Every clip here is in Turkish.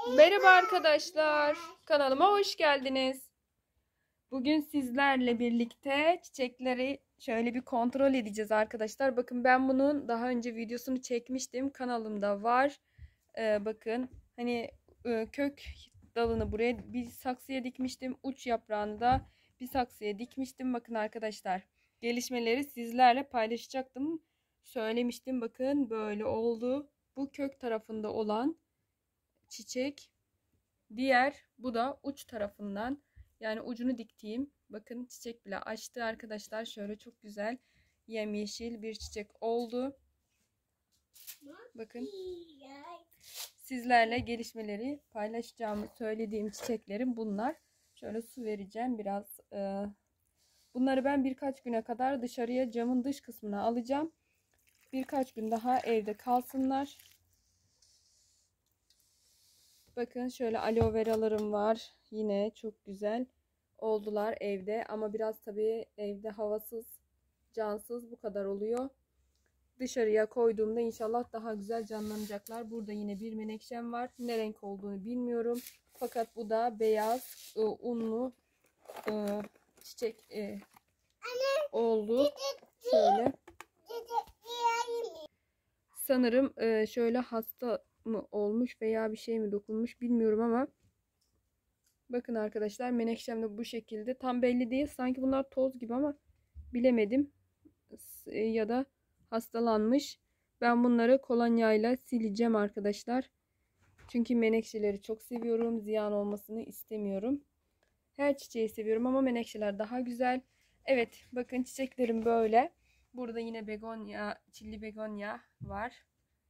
Merhaba arkadaşlar. Kanalıma hoş geldiniz. Bugün sizlerle birlikte çiçekleri şöyle bir kontrol edeceğiz arkadaşlar. Bakın ben bunun daha önce videosunu çekmiştim. Kanalımda var. Bakın hani kök dalını buraya bir saksıya dikmiştim. Uç yaprağını da bir saksıya dikmiştim. Bakın arkadaşlar, gelişmeleri sizlerle paylaşacaktım. Söylemiştim, bakın böyle oldu. Bu kök tarafında olan çiçek. Bu da uç tarafından, yani ucunu diktiğim, bakın çiçek bile açtı arkadaşlar. Şöyle çok güzel yemyeşil bir çiçek oldu. Bakın, sizlerle gelişmeleri paylaşacağımı söylediğim çiçeklerim bunlar. Şöyle su vereceğim biraz. Bunları ben birkaç güne kadar dışarıya, camın dış kısmına alacağım. Birkaç gün daha evde kalsınlar. Bakın şöyle aloe veralarım var. Yine çok güzel oldular evde. Ama biraz tabii evde havasız, cansız bu kadar oluyor. Dışarıya koyduğumda inşallah daha güzel canlanacaklar. Burada yine bir menekşem var. Ne renk olduğunu bilmiyorum. Fakat bu da beyaz, unlu çiçek oldu. Şöyle. Sanırım şöyle hasta mı olmuş veya bir şey mi dokunmuş bilmiyorum ama bakın arkadaşlar, menekşem de bu şekilde. Tam belli değil, sanki bunlar toz gibi ama bilemedim. Ya da hastalanmış. Ben bunları kolonyayla sileceğim arkadaşlar. Çünkü menekşeleri çok seviyorum. Ziyan olmasını istemiyorum. Her çiçeği seviyorum ama menekşeler daha güzel. Evet, bakın çiçeklerim böyle. Burada yine begonya, çilli begonya var.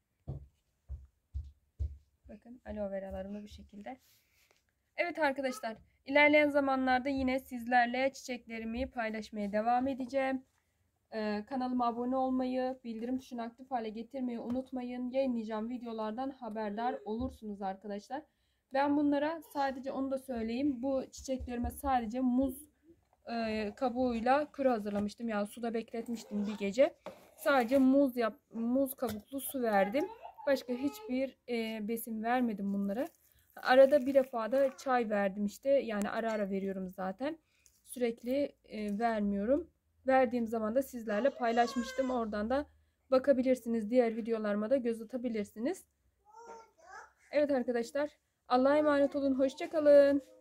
Bakın aloe veralarım da bu şekilde. Evet arkadaşlar, ilerleyen zamanlarda yine sizlerle çiçeklerimi paylaşmaya devam edeceğim. Kanalıma abone olmayı, bildirim tuşunu aktif hale getirmeyi unutmayın. Yayınlayacağım videolardan haberdar olursunuz arkadaşlar. Ben bunlara sadece, onu da söyleyeyim, bu çiçeklerime sadece muz kabuğuyla kuru hazırlamıştım. Yani suda bekletmiştim bir gece. Sadece muz kabuklu su verdim. Başka hiçbir besin vermedim bunlara. Arada bir defa da çay verdim işte. Yani ara ara veriyorum zaten. Sürekli vermiyorum. Verdiğim zaman da sizlerle paylaşmıştım. Oradan da bakabilirsiniz. Diğer videolarıma da göz atabilirsiniz. Evet arkadaşlar, Allah'a emanet olun. Hoşça kalın.